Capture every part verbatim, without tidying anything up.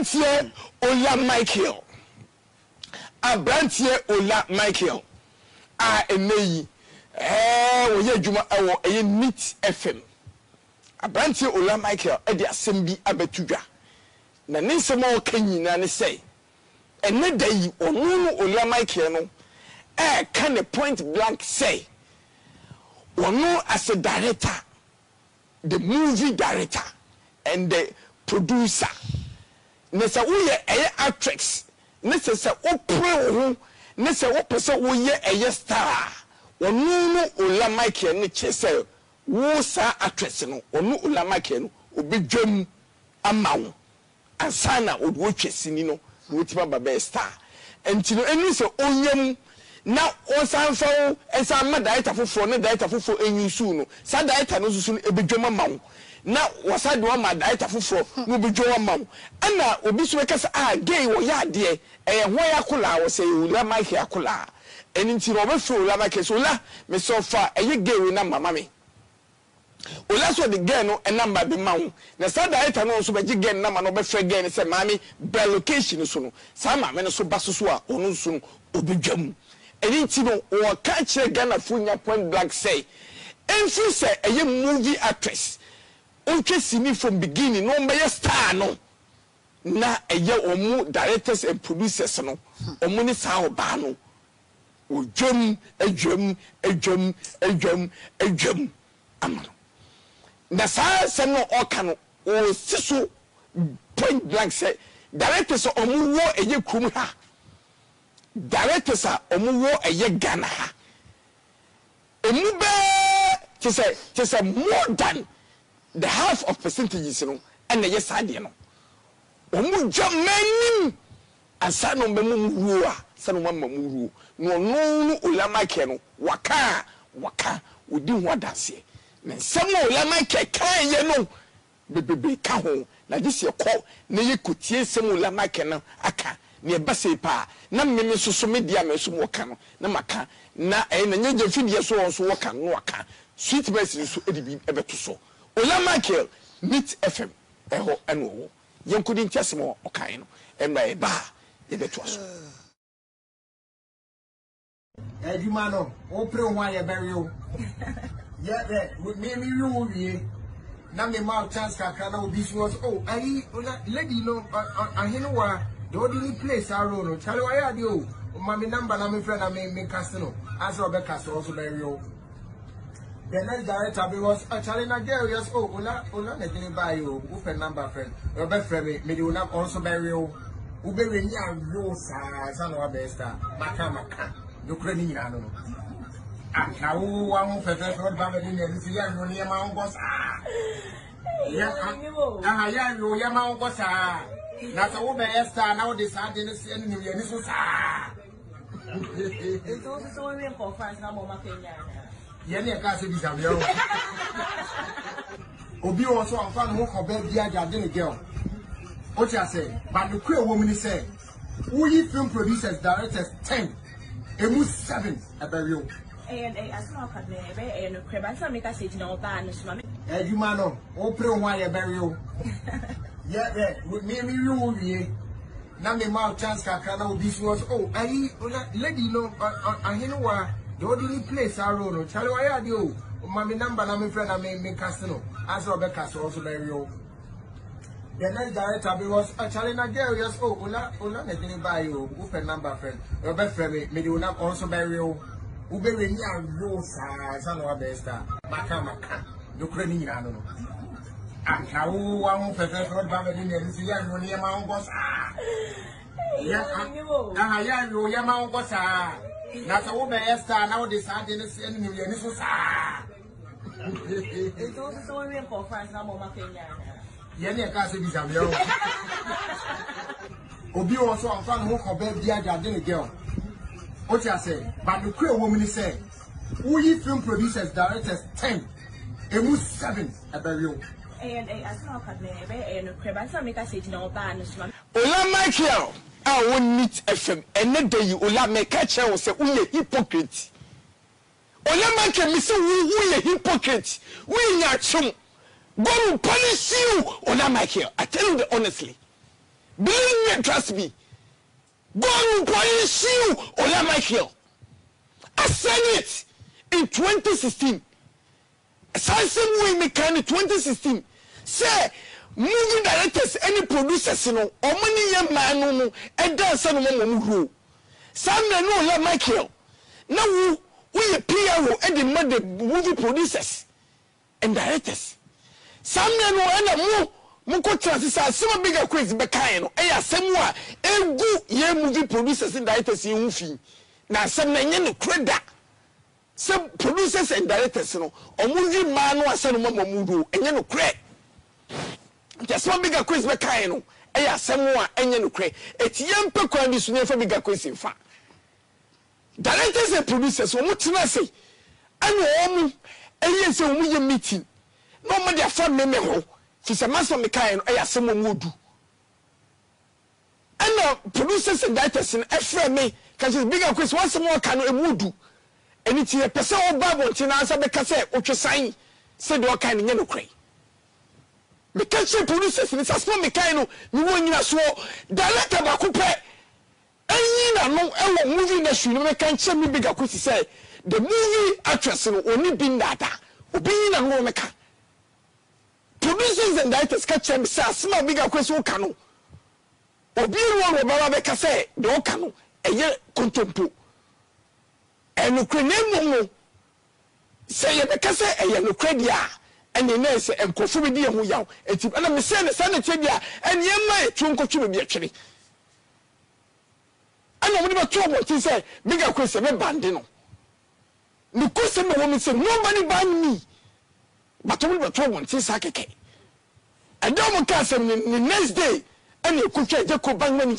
Abrantie Ola Michael. Abrantie Ola Michael. Ah, emeyi. Eh, oye juma ewo eye Meet F M. Abrantie Ola Michael e de asem bi abetudwa. Na ne nsem o kanyina ne sei. Ene dayi onu no Ola Michael no eh can a point blank say. Onu as a director, the movie director and the producer. Nessa uye eye actress. Nessa se opre wo. Nessa wo pese uye eye star. Onu no Ola Michael ne chese wo sa actress no. Onu Ola Michael no obedwam amawo. Ansana odwo twesini no wotima baba star. Enti no enu se onyam na osanfo ensa ma director foforo ne director foforo enyusu no. Sa director no susu no ebedwam amawo. Na wasa de ma director foforo no bedwo amawo. Ana obi so kasa ah gay wo ya de eh ho ya kola wo se Ola Michael akola. Eni nti no be fo Ola Michael so la me so fa eye gay we na mama me. Ola so the girl no enamba be mawo na sa director no so be gi girl na ma no be frɛ girl ne se mami be location so no sa ma me no so baso so a ono so no obedwam eni nti no wo ka kire Ghana funya point black say enfu se eye movie actress ontwe sini from beginning no be star no na eye omu directors and producers no omu ni sa oba no odwam adwam adwam adwam adwam amano na sa se no oka no o siso point blank say directors omu wo eye krum ha directors omu wo eye Ghana ha emu be to say to say more than the half of percentages no and eye sade no omu jamanim asa no be mu ruo a sa no mamma mu ruo no no Ola Michael no waka waka odi ho adase na nsɛm Ola Michael kan ye no bebebe ka ho na dis ye kɔ na ye kotie nsɛm Ola Michael no aka na ye base pa na mmemme so so media me so mo ka no na maka na eh na nyegye fidie so won so waka no waka sweet base so edibi ebeto so Ola Michael Meet F M eho eno wo ye nkodi ntiasem o kan no emra e ba ye beto so Eduma no o pre ho aye bere o yeah, yeah, me me you we na me ma chance kakra na obi was oh I lady no I know wa the only place I roll no chale wa ya di o ma me number na me friend na me me cast no as Robert cast also very o the next director be was actually na girl yes oh ola ola na dini buy o who friend number friend Robert friend me me di una also very o u be we nya ro sa sa no wa best maka maka do kra ni nyina no no na wo wa mo fefe so ba be ni ni ya no ni ma ngo sa ya ah ya no ya ma ngo sa na so wo be esta na wo de sa de ni se ni ni so sa e to so so we for France na mo ma kenya ya ni ka se bi sa yo obi wo so anfa no ko be bia ja de ni girl o ti ase but the crew wo mi ni say who yi film producers directors ten emu seven abario and I saw a and a crab. I saw me say no ban. Eh, you man, oh, pre one a burial. Yeah, yeah, with me, me, you, now me mouth chance can this was oh, I lady no, I know what the only place I roll no, Charlie, I had you. Mammy number, I'm a friend, I may make Castano, as Robert Castle also burial. The next director was actually na girl, yes, oh, Ola, Ola, I didn't buy you, who friend number friend, Robert friend, me do not also burial. Ube we nya ro sa sa no abesta maka maka do kra ni nyina no no aka wo wa mo fefe so ba be ni ni ya no ni ma ngo sa ya ah ya yo ya ma ngo sa na so wo be esta na wo de sa de ni ni ni so sa e to so we for France na mo ma kenya ya ni ka se bi sa me o obi wo so anfa no ko be bia ja de ni girl. What you say? But the crew woman say, who yi film producers, directors ten, emu seven abario. And I saw a and a crab. I saw me say no ban. Ola Michael, I won't Meet F M, and that day you Ola Michael will say, "We are hypocrite." Ola Michael, me say, "We are hypocrite. We are chum. God will punish you, Ola Michael." I tell you honestly. Believe me and trust me. God will punish you, Ola Michael. I said it in twenty sixteen. Same way me can in twenty sixteen. Say, movie directors, any producers, you know, or money young man, no, no, and dance on one who. Some men know Ola Michael. Now, we a P R O and the mother movie producers and directors. Some men know and a more. Muko transisa some bigger Akwes beka no eh asem a egu ye movie producers and directors ye mfi na asem na nye no kreda some producers and directors no omuvi ma no asem no mamudu enye no kre just some bigger Akwes beka no eh asem a enye no kre etie mpe kwa bi so ne fa bigger Akwes mfa directors and producers omu tina say anu omu eh say omu ye meeting no ma dia fa meme ho Fisa maso mekae no eya semo modu. And producers and directors in Efre me because bigger Akwes once more can e modu. And it's a person of Bible to answer because what you sign said what kind of no because producers in this small mekae no you won you so director bakupe and no e movie na show no can check me bigger Akwes say the movie actress no only bin data obi na no meka producers and directors catch them say small bigger Akwes wo kanu obi ruo ro baba be ka say de wo kanu eye kontompo enu krenemu mo say ye be ka say eye no kredia ene na say enkofu bi de ho yaw eti na me say ne say ne tebia ene ye ma etu nkotwe bi atwere ana mo de ba to mo ti say bigger Akwes be bande no ni ko say me wo me say nobody ban me but we be to mo ti say keke and don't cast him the next day and you could check Jacob Bank manager.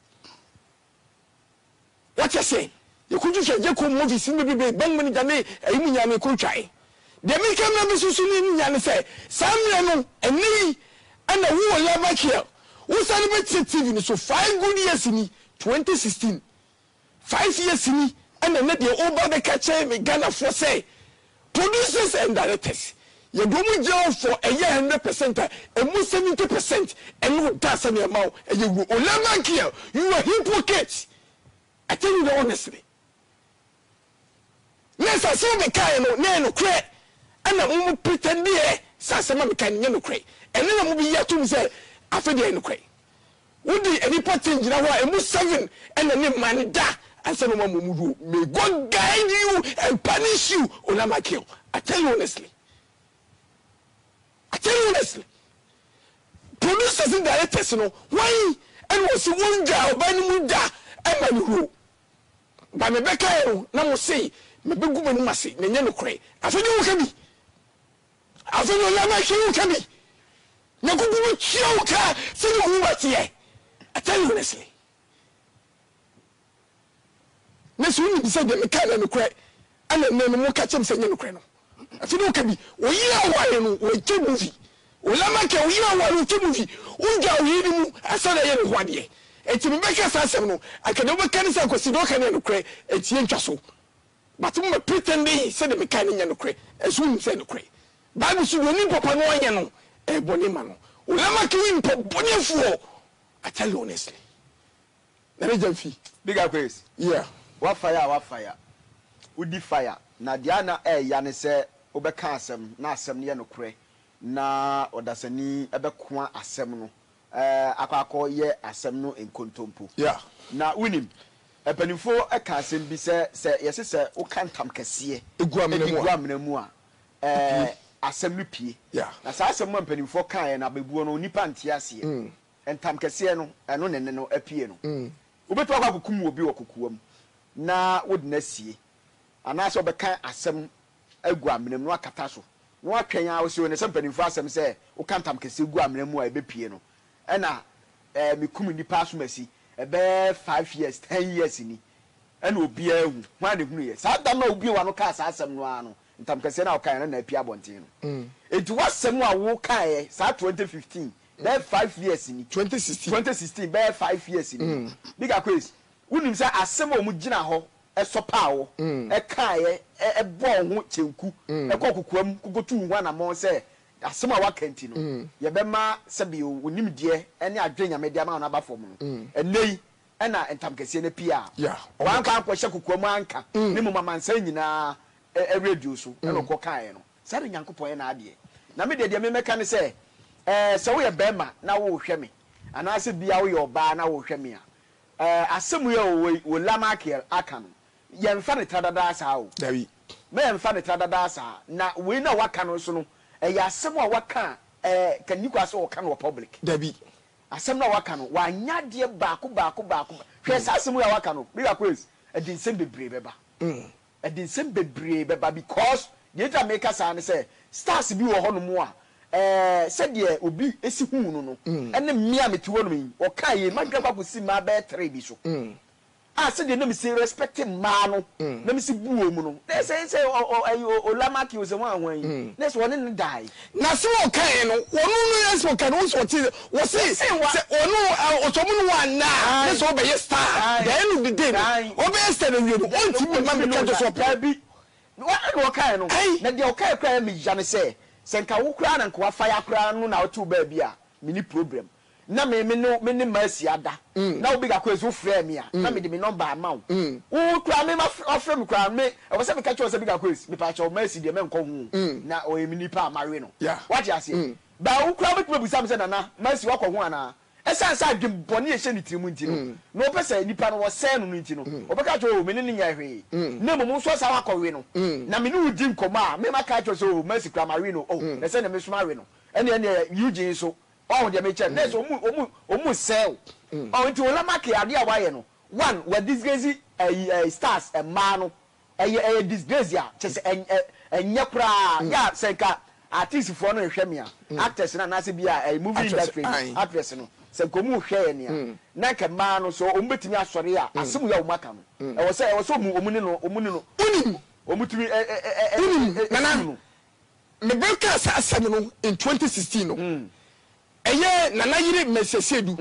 What you say? You could check Jacob movies in the bank manager, and you may could try. The American members who soon in say, Samuel and me and the who Ola Michael who celebrated T V so five good years in twenty sixteen. Five years in and then the over the catcher me Ghana for say producers and directors. You don't job for a year hundred percent, a more seventy percent, and no that's an amount. And you go, Ola Michael, you are hypocrite. I tell you honestly. Yes, I saw the kind of no credit, and I won't pretend there. Sasama can no credit, and then I will be yet to say, I feel the credit. Would the any pattern, you know, a more seven, and the name man da, and some of them may God guide you and punish you, Ola Michael. I tell you honestly. I tell you honestly, producers and directors, you know, why and was one job by Muda and Manu. By my back, I now say, my big woman must say, Nano Cray. I feel you can be. I feel you like you can be. No good choker, say you what here. I tell you honestly. Next week, said the mechanic cray, and then no more catch him saying no cray. I feel okay. We are one we two movie. Ola Michael, we are one two movie. Unja we mu asana ye no hwade. Enti me beka sasem no, I can never can say kwesi do kan no kre, enti entwa so. But me pretending say the me kan nya no kre. Esu nim say no kre. Bible so woni papa no anya no, e boni ma no. Ola Michael we boni fu. I tell you honestly. Na me jamfi. Big Akwes. Yeah. What fire, what fire. Udi fire. Na Diana eh ya ne se obeka asem na asem ne no kre na odasani ebekwa asem no eh akwakọ ye asem no enkontompo yeah na unim epanifo eka asem bi se se yesi se ukantam kese egu amena mu a eh asem no pie yeah na sa asem mo epanifo kan na bebuo no nipa ntia ase mm. entam kese no eno ne ne no apie no mm. Ubetu akwakukum obi wokokuam na wodna sie anaso beka asem agu amenem no akata so no atwen a wo se ne sempanimfo asem se wo kantam kese gu amenem mu a ebepie no ena eh mekum ni paso masi ebe five years ten years ni ena obi ahu hwa ne hunu ye sa da na obi wa no ka sa asem no ano ntam kese na wo kan na apie abonten no mm edu wasem a wo kan ye sa twenty fifteen be five years ni twenty sixteen twenty sixteen be five years ni mm. Big Akwes unim say asem o mu gina ho esopawo e kaaye e bo ho chenku e kokokuam kokotu ho na mo se asema waka nti no ye be ma sebi onim de ene adwenya media ma na ba fom no enei ena entam kese na pia wan kan ko hye kokoam anka ne mu mamansa nyina e radio so ena ko kan no sare nyankopon e na ade na me de de me meka ne se eh se wo ye be ma na wo hwe me ana se bia wo ye oba na wo hwe me a eh asemu ye wo lamakiel aka no ye mfa ne tradada asa o dawi me mfa ne tradada asa na we na waka no so no eh ya asemu a waka eh kaniko asa wo kan wo public dabi asem na waka no wa nya de baako baako baako hwe sa asem ya waka no big Akwes edinsem bebre beba mm edinsem bebre beba because the ta make us an say stars bi wo hono mu a eh said de obi esi hu no no ene mmia meti wo no mi o kan ye madwa kwako si ma be three bi so mm ah said de no mi say respecting ma no na mi si buo mu no na say say o lamaki o se mo anwan yi na so woni ne dai na se wo kan no wonu no yes wo kan wo so ti wo say say onu o so mu no wan na na so be yes star the end of the day o be star no wi no on ti me ma me ka so pa bi wa no kan no na de o kan kra me ja ne say se nka wo kra na nka wa fire kra no na o tu ba bi a mini problem na me me no me ne masi ada na wo big Akwes wo frɛ me a na me de me number amount wo kra me ma ofrɛ me kra me e wo se me ka kyerɛ se big Akwes me pa kyerɛ masi de me nkɔ hu na o ye mini pa amare no what you say ba wo kra me tuma busam se na na masi wakɔ hu ana esan sa dwem bɔne ye hye ne tirimu nti no no pɛ nipa no wo sɛ no nti no wo bɛka kyerɛ o me ne ne nya hwee na mo mo so sa wakɔ we no na me ne wo di nkɔma a me ma ka kyerɛ se o masi kra mare no o na sɛ na me so mare no ene ene Eugene so oh de me check na so omu omu omu sell oh nti ola make ade a waye no one we disgrace eh stars e ma no eh eh disgrace ya chese enye kura ya senka artist for no hwe me a actors na na se bia eh movie industry actress no se komu hwe ne a na ka ma no so omu betimi asore a asemu ya omaka no e wo se e wo so omu omu ne no omu ne no unim omu tumi eh eh eh nana me beka sa asem no in twenty sixteen no eye nana yiri mesesedu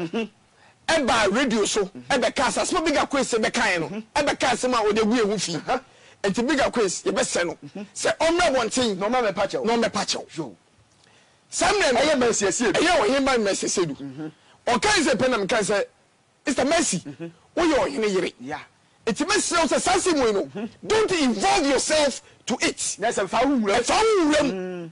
eba radio so ebe ka asasmo big Akwes be kan no ebe ka asem a odegu ehu fi enti big Akwes ye be se no se omra wonten no ma me pachew no me pachew samne eye mesesedu eye wo hima mesesedu o kan se penam kan se Mister Mercy wo ye ohene yiri yeah enti mesel se sanse mo no don't involve yourself to it na se fa hu wura fa hu wura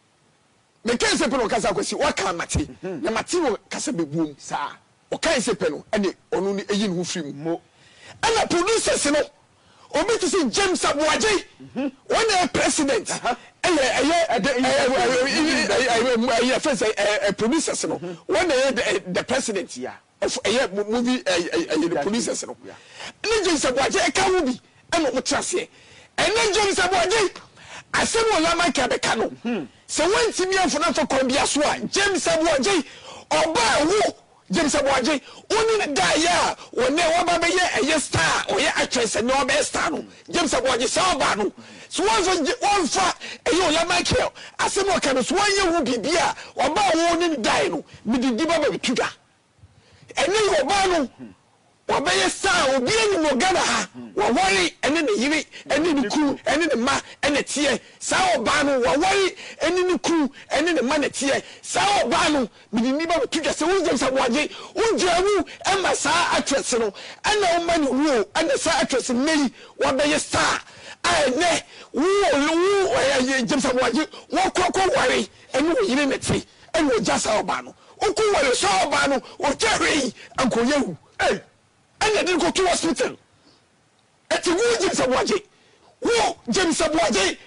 me kan se peno kasa kwesi waka mate na mate wo kasa bebuom sa o kan se peno ene onu ni eyi no firi mo ana producers no obi to say James Aboagye one a president eye eye eye first eh producers no one the president ya eye movie eye the producers no ene James Aboagye e ka wo bi ene mo trase ene James Aboagye asem Ola Michael be ka no se wenti mi afuna for kombia so a James Aboagye oba wo James Aboagye oni da ya woni wo ba be ye eye star o ye actress no be star no James Aboagye sa oba no so won for won fa eye Ola Michael asem o ka no so won ye wo bibia oba wo ni dai no mi di ba ba tuga ene oba no obeye star obi eni mo gana ha wo wori ene ne yiri ene ne ku ene ne ma ene tie sa oba no wo wori ene ne ku ene ne ma ne tie sa oba no mi ni ba tuja se wo James Aboagye unjawu e ma sa actress no ana o ma ne wo ana sa actress nei wo beye star ai ne wo wo James Aboagye wo kokko wori ene wo yiri ne tie ene wo jasa oba no o ku wori so oba no o jerry ankoyehu eh and didn't go to hospital. Eti wo James Aboagye. Wo James Aboagye.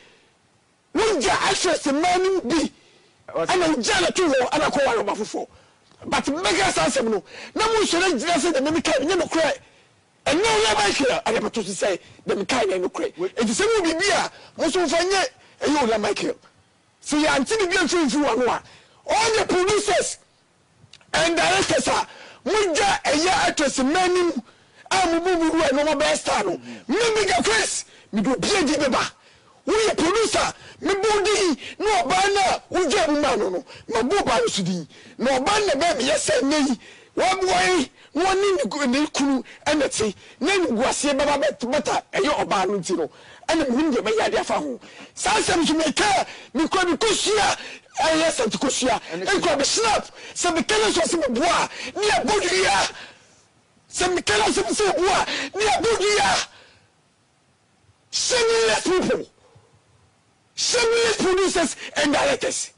Wo ja actress man bi. Ana ujala to wo ana ko waro bafofo. But mega sansem no. Na mo shere jira se de me kai nye no kra. And no la ba kira. Ana pato to say de me kai no kra. Eti se wo bibia mo so fanye e yo la Michael. So ya anti bi bi mfi mfi wano a. All the producers and directors are muja eya actress manim amububu we no mo best star no me big Akwes me do bia di beba we producer me body no ba na uja bu ma no no ma bo ba so di no ba na be me yesa nei wo boy no ni ni kunu eneti na ni guase baba beta eyo oba no ti no ana me nje be ya dia fa ho sansem so me ka me ko me kosia eh yes antikosia e ko be snap se me kele so se me boa ni abodia se me kele so se boa ni abodia shameless people shameless producers and directors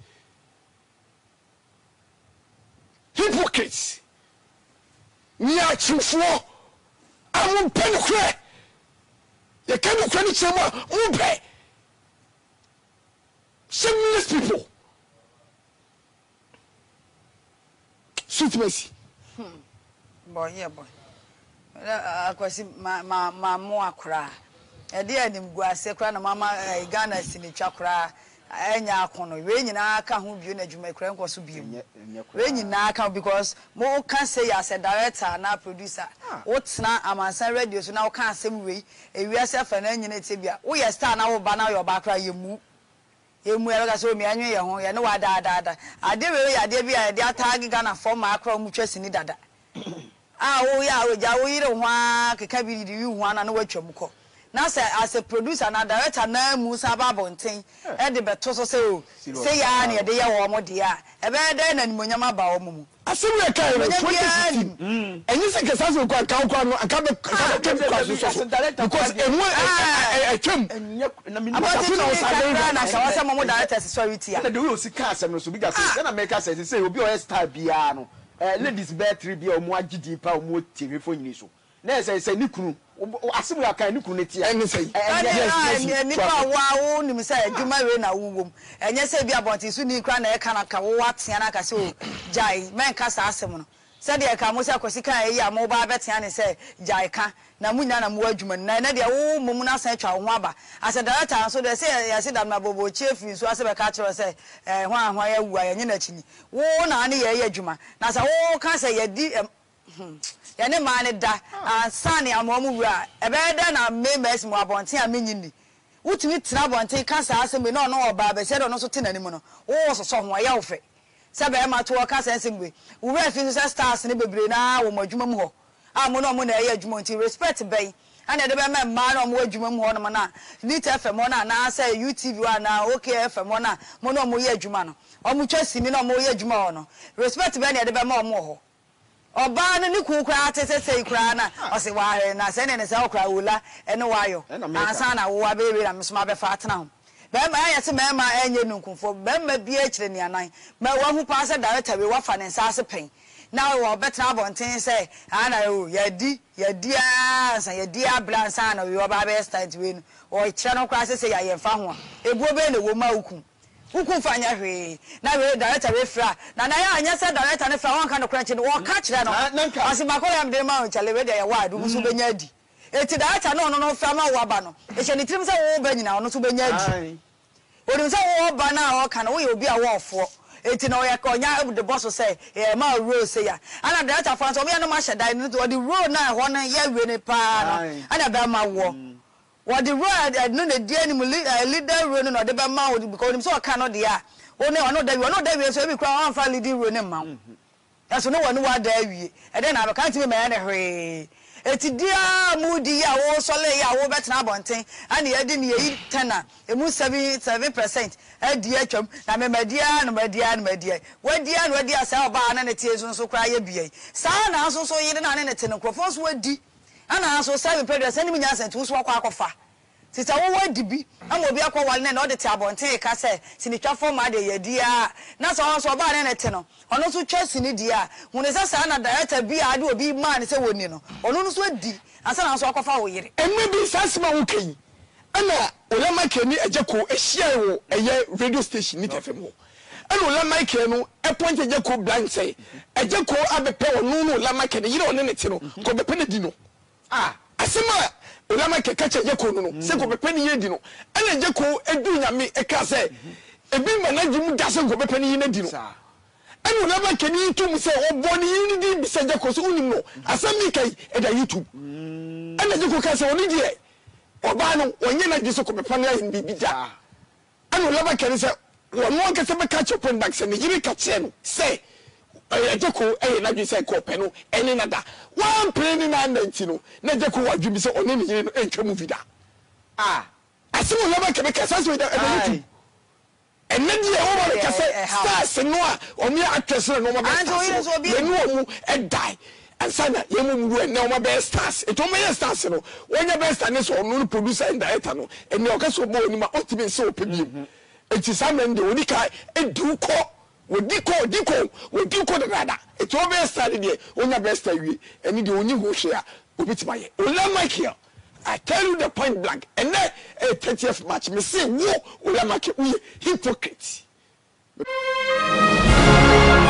hypocrites ni achifo amu pen kure ye kan kure ni chema mu pe shameless people sweet mercy hmm boy yeah boy akwasi ma ma ma mo akra e de anim guase kra na mama Ghana sinitwa kra enya akono we nyina aka ho bio na adwuma kra nko so bio we nyina aka because mo can say as a director na producer wo tena amansan radio so na wo kan asem we ewiase afa na nyina tie bia wo ye star na wo ba na yo ba kra yemu yemu ya ga so mi anwe ye ho ye ne wa da da da ade we ya de bia de atag Ghana form akra mu twasini dada ah wo ya wo ja wo yire ho akeka bi di wi ho na na watwam ko na say as a producer na director na mu saba bonten e de beto so say o say ya na de ye wo mo de a e be de na nimonyama ba wo mu asem we kai twenty sixteen enyi se kesa so kwa kan kwa no aka be aka be twem kwa so so because emu e twem na mi about it na say na ka wase mo director sorry tia na de we o sika asem no so bi ga say na make say say obi o star bia no ladies battery bia o mo agidi pa o mo tv fo nyini so na say say ni kunu asimu ya kan ni kunu tia eni say yes ni pa wa wo ni mi say adwuma we na wuwom enye say bia bonti su ni kra na e kana ka wo atia na ka say o jai men ka sa asem no say de ka mo say akosi kan e ya mo ba betia ni say jai ka na munya na mo adwuma na na de wo mum na san twa ho aba as a director so de say ya say da na bobo chief so ase be ka kire say eh ho ahwa ya wu ya nye na chini wo na ne ye adwuma na say wo ka say ye di ya ne ma ne da ansane amomu wura ebe da na members mu abonten a menyini wutumi tira abonten ka sa asem na no oba be se do no so te nanim no wo so so ho ya wo fe se be ma to ka sa asem gbe wura fi so stars ne bebre na wo madwuma mu ho a mo no mo na ye adwuma nti respect ben ana de be ma ma no mo adwuma mu ho no na Nit F M na na say U T V wa na OK F M na mo no mo ye adwuma no o mo twa simi no mo ye adwuma ho no respect ben na de be ma mo ho oba no ni ku kura tetete kura na o se wa he na se ne ne se okura wola ene wayo ansa na wo wa be be na mesoma be fa atena ho be ma ya se me ma enye nkunfo be ma bi a kire ni anan ma wa hu pa se director we wa fa ne nsa ase pen na wo betena bonten se ana o ya di ya di ansa ya di abla ansa na we wa ba be start we no o kire no kura se se ya ye fa ho ebuo be ne wo ma ukun ukun fanya hwe na we director we fra na na ya anya se director ne fra won ka no kranche no wo ka kire no asimako ya mde ma chale we de ya wadu musu benya adi eti director no no no fra ma wo aba no e che ni trim se wo ba nyina no so benya adi odim se wo ba na wo ka no wo ye obi a wo ofo eti na ya ka onya the boss say e ma road say ya ana director fa so me no ma shedai no the road na ho na ya we ne pa no ana ba ma wo what the road no the dear leader road no de be ma because him so can no dey a o ne ono da wi ono da wi so be kra on fa leader road ne ma so no one wa da wi e dey na be kan ti me ya ne hwe eti dia mu di ya wo so le ya wo betena bonten ana ye di ne yi tena emu seven percent e di atwam na me madia no madia no madia wadia no wadia sa oba na ne tie so so kra ye bia sa na so so yi na ne ne te no krofo so wadi ana so seven president send me nyansa to so akwa akwa tita wo wadi bi am obi akwa wale na odete abonten ka se sinitwa form ade yedia na so so ba ne nete no ono so twa sini dia hune se sa na director bi ade obi man se woni no ono no so di asa na so akwa wo yire emme bi sasema wo kai ana Ola Michael ni ejeko ehia wo eye radio station Nit F M ho ana Ola Michael no e point ejeko blind say ejeko abepe onu no Ola Michael yire one nete no ko bepe na di no ah asema Ola Michael kache jeko no no se ko bepe ni yedi no ana jeko edu nyame e ka se ebi manaji mu da se ko bepe ni yedi no ana Ola Michael ni tum se oboni ni di bi se jeko so unim no asami kai e da YouTube ana jeko ka se oni die oba no onye na di se ko bepe ni yedi bi da ana Ola Michael se wonu ka se be kache pon back se ni yiri kache no se eh jeko eh na dwi se ko pe no eni na da one plane na nanti no na jeko wa dwi bi se oni ni yiri no entwa mu vida ah asimo Ola Michael ka sa so da e YouTube and then you over the stars no a omi actress no ma best you know and die and sana yemu no ma best stars it o me stars no when your best and so no producer and director no and you okaso bo ni ma ultimate so opebi it is amen de oni kai edu ko wodi ko di ko wodi ko dada it o best star de onya best star wi eni de oni ho hwe a obitima ye Ola Michael I tell you the point blank and then a thirtieth match me say wo Ola Michael we hypocrite.